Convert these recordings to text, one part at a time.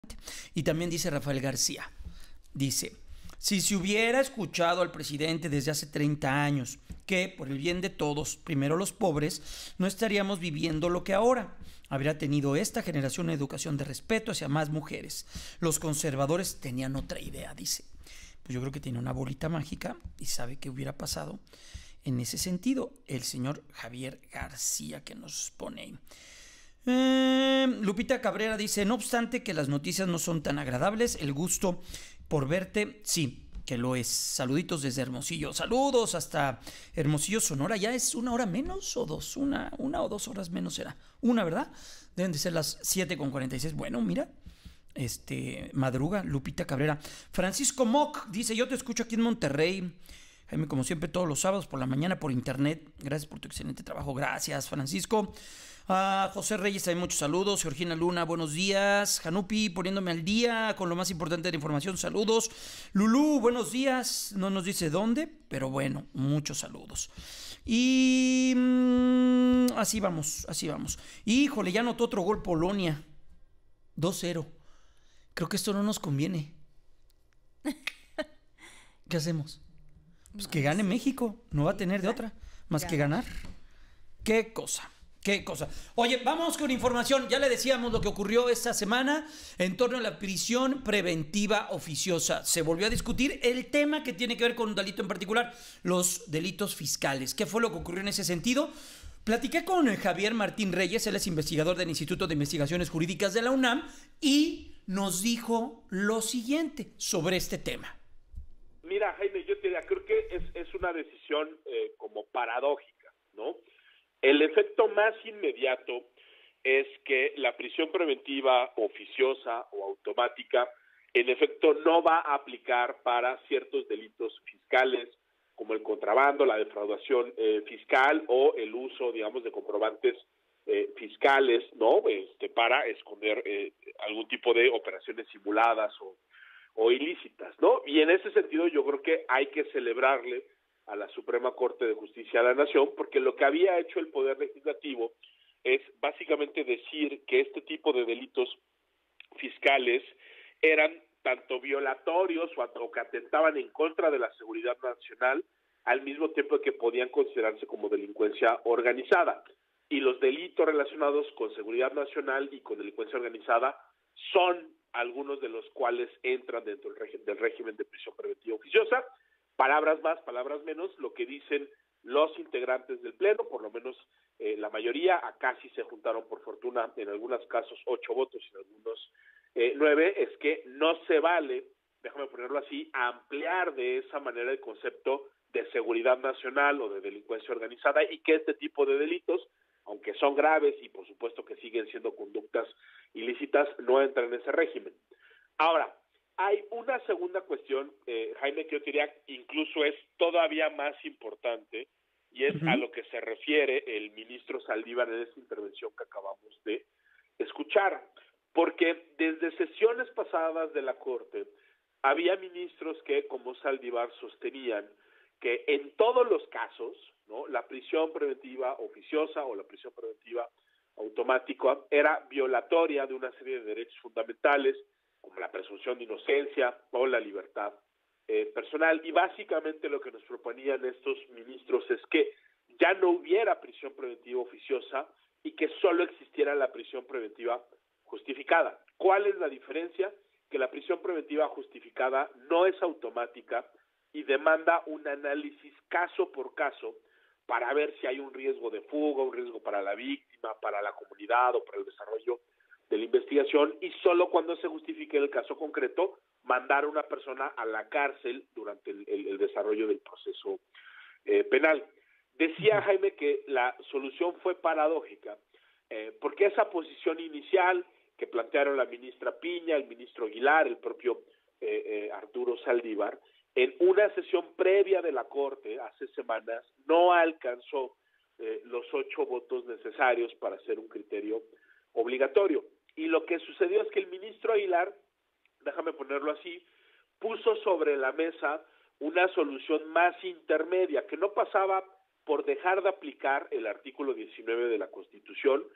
Y también dice Rafael García, dice, si se hubiera escuchado al presidente desde hace 30 años que, por el bien de todos, primero los pobres, no estaríamos viviendo lo que ahora. Habría tenido esta generación una educación de respeto hacia más mujeres. Los conservadores tenían otra idea, dice. Pues yo creo que tiene una bolita mágica y sabe qué hubiera pasado en ese sentido. El señor Javier García, que nos pone ahí. Lupita Cabrera dice, no obstante que las noticias no son tan agradables, el gusto por verte, sí, que lo es. Saluditos desde Hermosillo. Saludos hasta Hermosillo, Sonora. ¿Ya es 1 hora menos o 2? Una o 2 horas menos será. Una, ¿verdad? Deben de ser las 7:46. Bueno, mira. Madruga, Lupita Cabrera. Francisco Mock dice, yo te escucho aquí en Monterrey. Jaime, como siempre, todos los sábados por la mañana por internet. Gracias por tu excelente trabajo. Gracias, Francisco. José Reyes, hay muchos saludos. Georgina Luna, buenos días. Janupi, poniéndome al día con lo más importante de la información. Saludos. Lulú, buenos días. No nos dice dónde, pero bueno, muchos saludos. Y así vamos, así vamos. Híjole, ya anotó otro gol Polonia. 2-0. Creo que esto no nos conviene. ¿Qué hacemos? Pues que gane México, no va a tener de otra, más que ganar. Qué cosa. Oye, vamos con información. Ya le decíamos lo que ocurrió esta semana en torno a la prisión preventiva oficiosa. Se volvió a discutir el tema que tiene que ver con un delito en particular, los delitos fiscales. ¿Qué fue lo que ocurrió en ese sentido? Platiqué con Javier Martín Reyes, él es investigador del Instituto de Investigaciones Jurídicas de la UNAM y nos dijo lo siguiente sobre este tema. Mira, Jaime, yo te diría, creo que es una decisión como paradójica, ¿no? El efecto más inmediato es que la prisión preventiva oficiosa o automática, en efecto, no va a aplicar para ciertos delitos fiscales, como el contrabando, la defraudación fiscal o el uso, digamos, de comprobantes fiscales, ¿no? Para esconder algún tipo de operaciones simuladas o ilícitas, ¿no? Y en ese sentido yo creo que hay que celebrarle a la Suprema Corte de Justicia de la Nación, porque lo que había hecho el Poder Legislativo es básicamente decir que este tipo de delitos fiscales eran tanto violatorios o que atentaban en contra de la seguridad nacional, al mismo tiempo que podían considerarse como delincuencia organizada. Y los delitos relacionados con seguridad nacional y con delincuencia organizada son algunos de los cuales entran dentro del régimen de prisión preventiva oficiosa. Palabras más, palabras menos, lo que dicen los integrantes del Pleno, por lo menos la mayoría, acá sí se juntaron por fortuna, en algunos casos 8 votos y en algunos 9, es que no se vale, déjame ponerlo así, ampliar de esa manera el concepto de seguridad nacional o de delincuencia organizada y que este tipo de delitos, aunque son graves y por supuesto que siguen siendo conductas ilícitas, no entran en ese régimen. Ahora, hay una segunda cuestión, Jaime, que yo diría incluso es todavía más importante y es a lo que se refiere el ministro Saldívar en esta intervención que acabamos de escuchar, porque desde sesiones pasadas de la Corte había ministros que, como Saldívar, sostenían que en todos los casos, ¿no?, la prisión preventiva oficiosa o la prisión preventiva automática era violatoria de una serie de derechos fundamentales, como la presunción de inocencia o la libertad personal. Y básicamente lo que nos proponían estos ministros es que ya no hubiera prisión preventiva oficiosa y que solo existiera la prisión preventiva justificada. ¿Cuál es la diferencia? Que la prisión preventiva justificada no es automática y demanda un análisis caso por caso para ver si hay un riesgo de fuga, un riesgo para la víctima, para la comunidad o para el desarrollo de la investigación, y solo cuando se justifique el caso concreto mandar a una persona a la cárcel durante el desarrollo del proceso penal. Decía Jaime que la solución fue paradójica, porque esa posición inicial que plantearon la ministra Piña, el ministro Aguilar, el propio Arturo Saldívar, en una sesión previa de la Corte hace semanas no alcanzó los 8 votos necesarios para hacer un criterio obligatorio. Y lo que sucedió es que el ministro Aguilar, déjame ponerlo así, puso sobre la mesa una solución más intermedia, que no pasaba por dejar de aplicar el artículo 19 de la Constitución,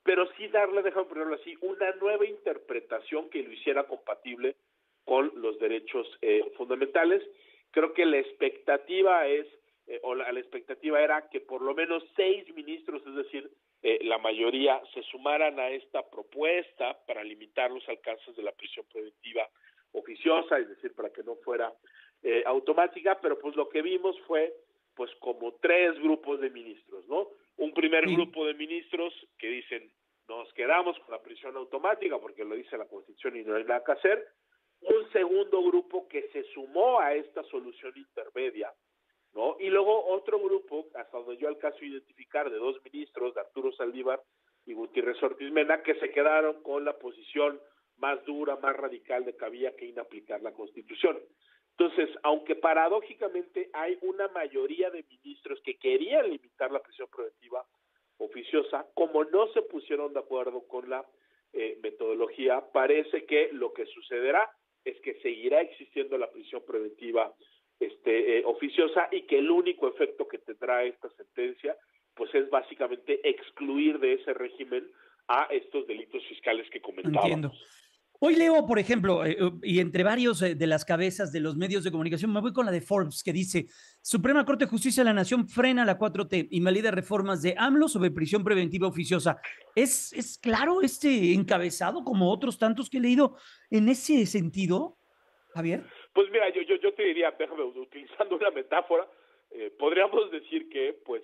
pero sí darle, déjame ponerlo así, una nueva interpretación que lo hiciera compatible con los derechos fundamentales. Creo que la expectativa la expectativa era que por lo menos 6 ministros, es decir, la mayoría, se sumaran a esta propuesta para limitar los alcances de la prisión preventiva oficiosa, es decir, para que no fuera automática, pero pues lo que vimos fue pues como 3 grupos de ministros, ¿no? Un primer grupo de ministros que dicen, nos quedamos con la prisión automática porque lo dice la Constitución y no hay nada que hacer. Un segundo grupo que se sumó a esta solución intermedia, ¿no? Y luego otro grupo, hasta donde yo alcanzo a identificar, de 2 ministros, de Arturo Saldívar y Gutiérrez Ortiz Mena, que se quedaron con la posición más dura, más radical de que había que inaplicar la Constitución. Entonces, aunque paradójicamente hay una mayoría de ministros que querían limitar la prisión preventiva oficiosa, como no se pusieron de acuerdo con la metodología, parece que lo que sucederá es que seguirá existiendo la prisión preventiva oficiosa y que el único efecto que tendrá esta sentencia pues es básicamente excluir de ese régimen a estos delitos fiscales que comentábamos. Entiendo. Hoy leo, por ejemplo, y entre varios de las cabezas de los medios de comunicación, me voy con la de Forbes, que dice: Suprema Corte de Justicia de la Nación frena la 4T, invalida reformas de AMLO sobre prisión preventiva oficiosa. ¿Es claro este encabezado, como otros tantos que he leído, en ese sentido, Javier? Pues mira, yo te diría, déjame, utilizando una metáfora, podríamos decir que pues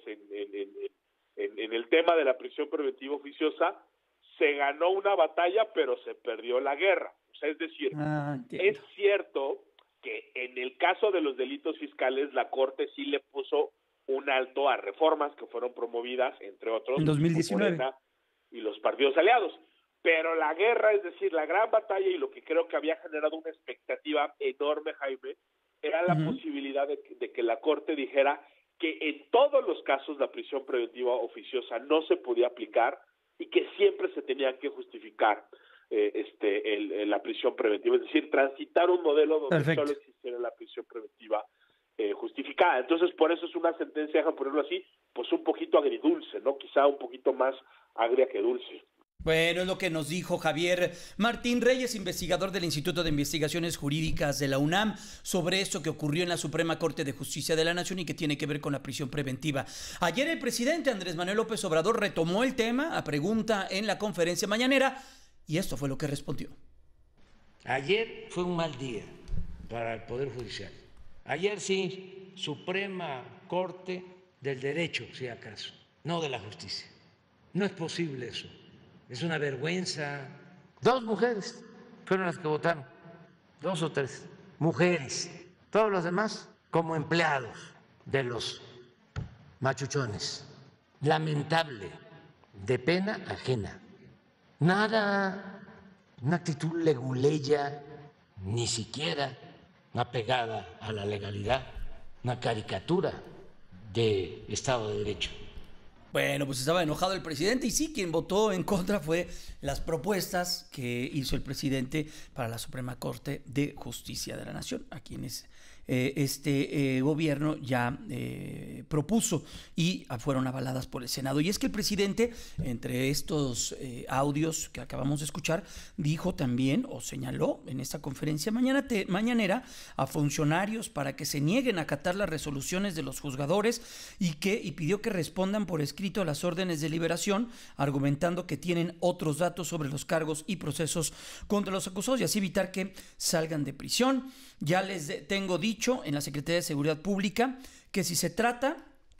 en el tema de la prisión preventiva oficiosa se ganó una batalla, pero se perdió la guerra. O sea, es decir, es cierto que en el caso de los delitos fiscales, la Corte sí le puso un alto a reformas que fueron promovidas, entre otros, en 2019, y los partidos aliados. Pero la guerra, es decir, la gran batalla, y lo que creo que había generado una expectativa enorme, Jaime, era la posibilidad de que la Corte dijera que en todos los casos la prisión preventiva oficiosa no se podía aplicar y que siempre se tenían que justificar la prisión preventiva, es decir, transitar un modelo donde solo existiera la prisión preventiva justificada. Entonces, por eso es una sentencia, déjame ponerlo así, pues un poquito agridulce, ¿no? Quizá un poquito más agria que dulce. Bueno, es lo que nos dijo Javier Martín Reyes, investigador del Instituto de Investigaciones Jurídicas de la UNAM, sobre esto que ocurrió en la Suprema Corte de Justicia de la Nación y que tiene que ver con la prisión preventiva. Ayer el presidente Andrés Manuel López Obrador retomó el tema a pregunta en la conferencia mañanera y esto fue lo que respondió. Ayer fue un mal día para el Poder Judicial. Ayer sí, Suprema Corte del Derecho, si acaso, no de la Justicia. No es posible eso. Es una vergüenza. 2 mujeres fueron las que votaron, 2 o 3 mujeres. Todos los demás como empleados de los machuchones. Lamentable, de pena ajena. Nada, una actitud leguleya, ni siquiera apegada a la legalidad, una caricatura de Estado de Derecho. Bueno, pues estaba enojado el presidente y sí, quien votó en contra fue las propuestas que hizo el presidente para la Suprema Corte de Justicia de la Nación, a quienes gobierno ya propuso y fueron avaladas por el Senado. Y es que el presidente, entre estos audios que acabamos de escuchar, dijo también o señaló en esta conferencia mañanera a funcionarios para que se nieguen a acatar las resoluciones de los juzgadores y pidió que respondan por escrito a las órdenes de liberación, argumentando que tienen otros datos sobre los cargos y procesos contra los acusados y así evitar que salgan de prisión. Ya les tengo dicho en la Secretaría de Seguridad Pública que si se trata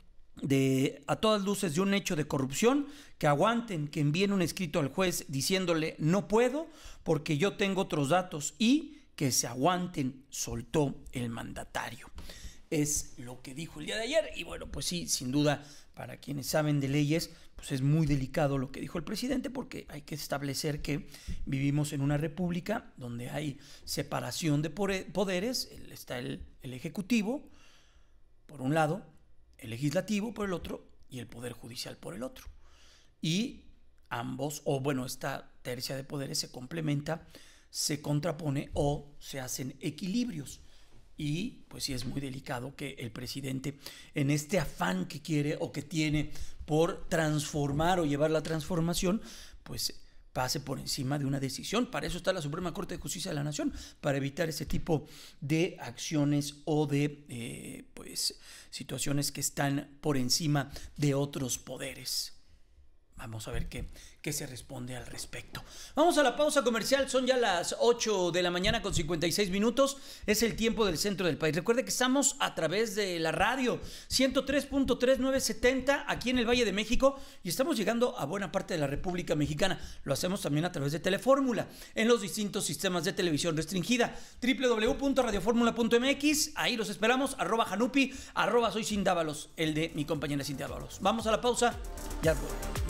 a todas luces de un hecho de corrupción, que aguanten, que envíen un escrito al juez diciéndole no puedo porque yo tengo otros datos y que se aguanten, soltó el mandatario. Es lo que dijo el día de ayer y bueno, pues sí, sin duda, para quienes saben de leyes, pues es muy delicado lo que dijo el presidente porque hay que establecer que vivimos en una república donde hay separación de poderes, está el ejecutivo por un lado, el legislativo por el otro y el poder judicial por el otro. Y ambos, o bueno, esta tercia de poderes se complementa, se contrapone o se hacen equilibrios. Y pues sí es muy delicado que el presidente, en este afán que quiere o que tiene por transformar o llevar la transformación, pues pase por encima de una decisión. Para eso está la Suprema Corte de Justicia de la Nación, para evitar ese tipo de acciones o de pues situaciones que están por encima de otros poderes. Vamos a ver qué se responde al respecto. Vamos a la pausa comercial. Son ya las 8 de la mañana con 56 minutos. Es el tiempo del centro del país. Recuerde que estamos a través de la radio 103.3970 aquí en el Valle de México y estamos llegando a buena parte de la República Mexicana. Lo hacemos también a través de Telefórmula en los distintos sistemas de televisión restringida. www.radioformula.mx. Ahí los esperamos. @Janupi, @soy Cindávalos, el de mi compañera Cintia Dávalos. Vamos a la pausa. Ya vuelvo.